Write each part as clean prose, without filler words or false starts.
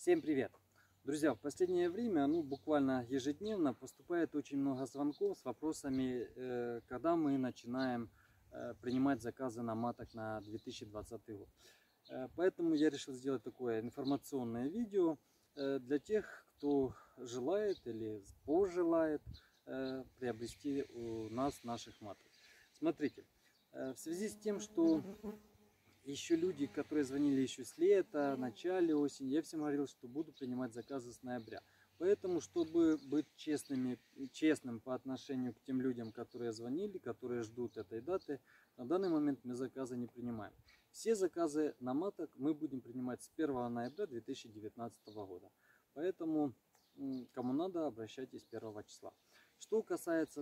Всем привет! Друзья, в последнее время, буквально ежедневно поступает очень много звонков с вопросами, когда мы начинаем принимать заказы на маток на 2020 год. Поэтому я решил сделать такое информационное видео для тех, кто желает или пожелает приобрести у нас наших маток. Смотрите, в связи с тем, что еще люди, которые звонили еще с лета, в начале осени, я всем говорил, что буду принимать заказы с ноября. Поэтому, чтобы быть честным по отношению к тем людям, которые звонили, которые ждут этой даты, на данный момент мы заказы не принимаем. Все заказы на маток мы будем принимать с 1 ноября 2019 года. Поэтому, кому надо, обращайтесь 1 числа. Что касается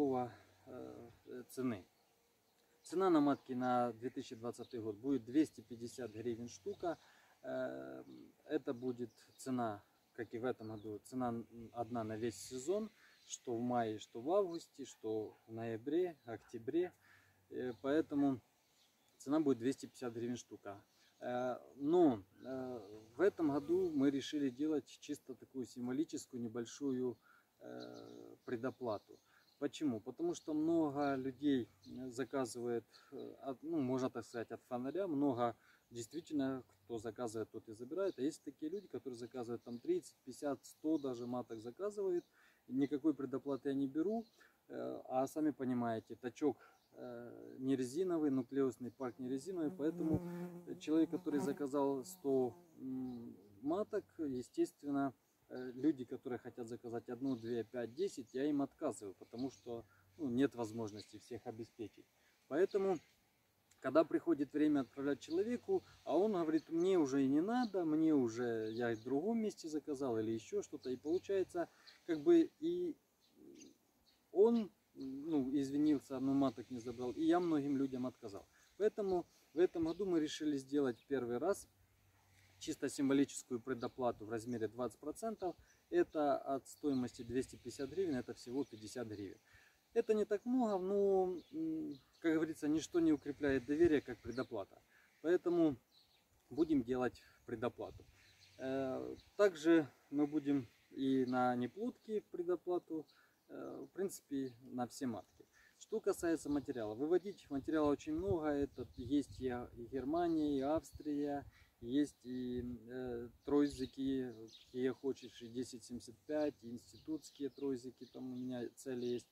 цены. Цена на матки на 2020 год будет 250 гривен штука. Это будет цена, как и в этом году, цена одна на весь сезон, что в мае, что в августе, что в ноябре, октябре. Поэтому цена будет 250 гривен штука. Но в этом году мы решили делать чисто такую символическую небольшую предоплату. Почему? Потому что много людей заказывает, можно так сказать, от фонаря. Много действительно, кто заказывает, тот и забирает. А есть такие люди, которые заказывают там 30, 50, 100 даже маток заказывают. Никакой предоплаты я не беру. А сами понимаете, тачок не резиновый, нуклеусный парк не резиновый. Поэтому человек, который заказал 100 маток, естественно, люди, которые хотят заказать 1, 2, 5, 10, я им отказываю, потому что нет возможности всех обеспечить. Поэтому, когда приходит время отправлять человеку, а он говорит, мне уже и не надо, мне уже я в другом месте заказал или еще что-то, и получается, как бы и он извинился, но маток не забрал, и я многим людям отказал. Поэтому в этом году мы решили сделать первый раз чисто символическую предоплату в размере 20%. Это от стоимости 250 гривен, это всего 50 гривен. Это не так много, но, как говорится, ничто не укрепляет доверие, как предоплата. Поэтому будем делать предоплату. Также мы будем и на неплодки предоплату, в принципе, на все матки. Что касается материала, выводить материала очень много. Это есть и Германия, и Австрия. Есть и тройзики, я хочешь, и 1075, и институтские тройзики, там у меня цели есть.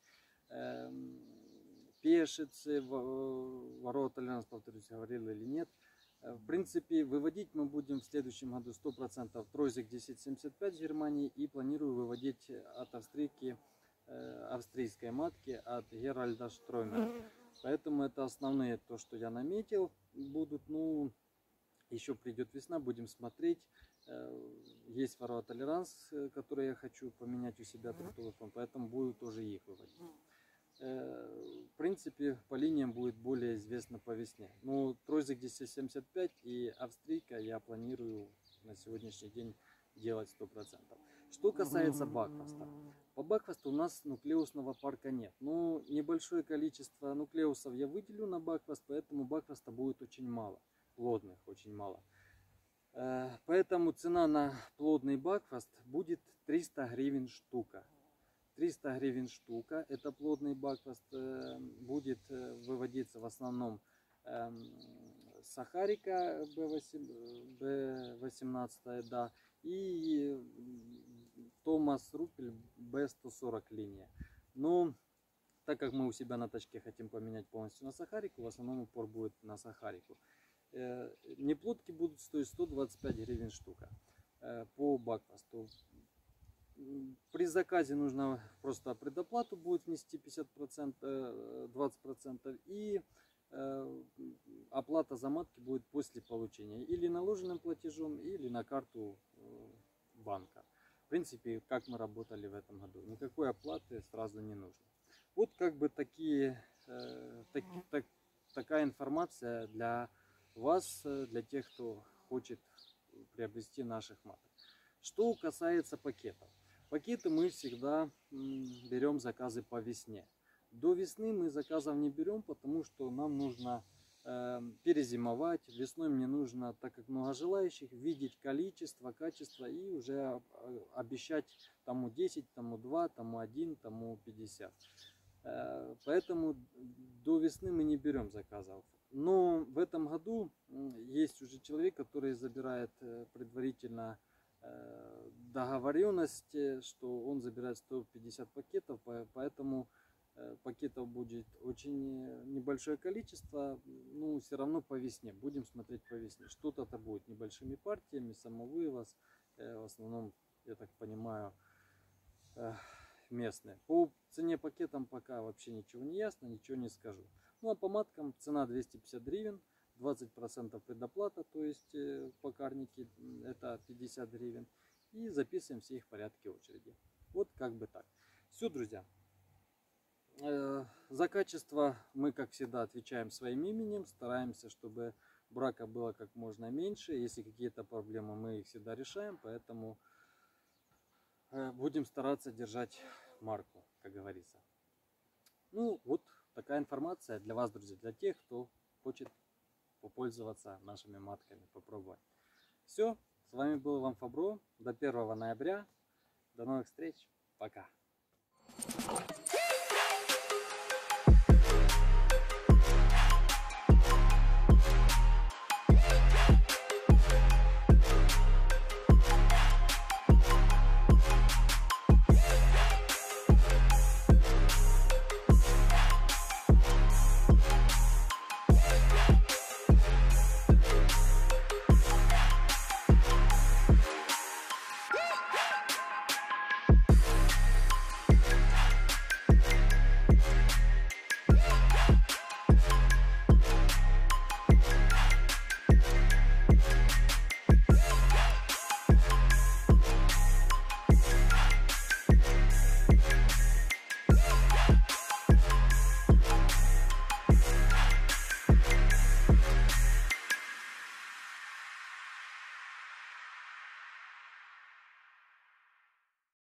Пешицы, ворота, повторюсь, говорил или нет. В принципе, выводить мы будем в следующем году 100% тройзик 1075 в Германии. И планирую выводить от австрийской матки, от Геральда Штроймера. Поэтому это основные, то, что я наметил, будут. Еще придет весна, будем смотреть. Есть ворота толеранс, которые я хочу поменять у себя трактовый фонд, поэтому буду тоже их выводить. В принципе, по линиям будет более известно по весне. Но тройзик 1075 и австрийка я планирую на сегодняшний день делать 100%. Что касается бакфаста. По бакфасту у нас нуклеусного парка нет. Но небольшое количество нуклеусов я выделю на бакфаст, поэтому бакфаста будет очень мало. Плодных очень мало. Поэтому цена на плодный бакфаст будет 300 гривен штука. 300 гривен штука. Это плодный бакфаст. Будет выводиться в основном сахарика B18, да, и Томас Рупель B140 линия. Но так как мы у себя на тачке хотим поменять полностью на сахарику, в основном упор будет на сахарику. Неплодки будут стоить 125 гривен штука по бакфасту. При заказе нужно просто предоплату будет внести 50%, 20%, и оплата за матки будет после получения или наложенным платежом, или на карту банка. В принципе, как мы работали в этом году, никакой оплаты сразу не нужно. Вот как бы такая информация для вас, для тех, кто хочет приобрести наших маток. Что касается пакетов. Пакеты мы всегда берем заказы по весне. До весны мы заказов не берем, потому что нам нужно перезимовать. Весной мне нужно, так как много желающих, видеть количество, качество и уже обещать тому 10, тому 2, тому 1, тому 50. Поэтому до весны мы не берем заказов. Но в этом году есть уже человек, который забирает предварительно договоренность, что он забирает 150 пакетов, поэтому пакетов будет очень небольшое количество, ну все равно по весне, будем смотреть по весне. Что-то это будет небольшими партиями, самовывоз, в основном, я так понимаю, местные. По цене пакетам пока вообще ничего не ясно, ничего не скажу. Ну а по маткам цена 250 гривен, 20% предоплата, то есть покарники это 50 гривен. И записываем все их в порядке очереди. Вот как бы так. Все, друзья. За качество мы, как всегда, отвечаем своим именем. Стараемся, чтобы брака было как можно меньше. Если какие-то проблемы, мы их всегда решаем. Поэтому будем стараться держать марку, как говорится. Ну, вот такая информация для вас, друзья, для тех, кто хочет попользоваться нашими матками, попробовать. Все, с вами был Иван Фабро. До 1 ноября. До новых встреч. Пока.